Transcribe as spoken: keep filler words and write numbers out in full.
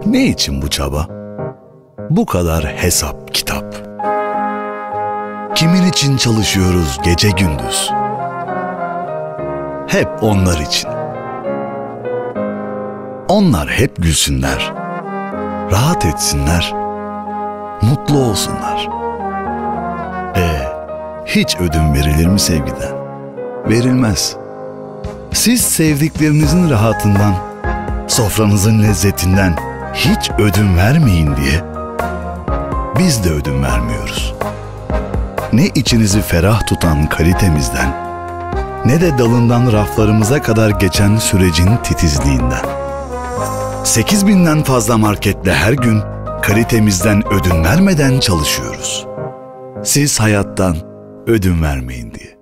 Ne için bu çaba? Bu kadar hesap kitap. Kimin için çalışıyoruz gece gündüz? Hep onlar için. Onlar hep gülsünler, rahat etsinler, mutlu olsunlar. E, hiç ödün verilir mi sevgiden? Verilmez. Siz sevdiklerinizin rahatından, sofranızın lezzetinden hiç ödün vermeyin diye biz de ödün vermiyoruz. Ne içinizi ferah tutan kalitemizden, ne de dalından raflarımıza kadar geçen sürecin titizliğinden. sekiz binden fazla marketle her gün kalitemizden ödün vermeden çalışıyoruz. Siz hayattan ödün vermeyin diye.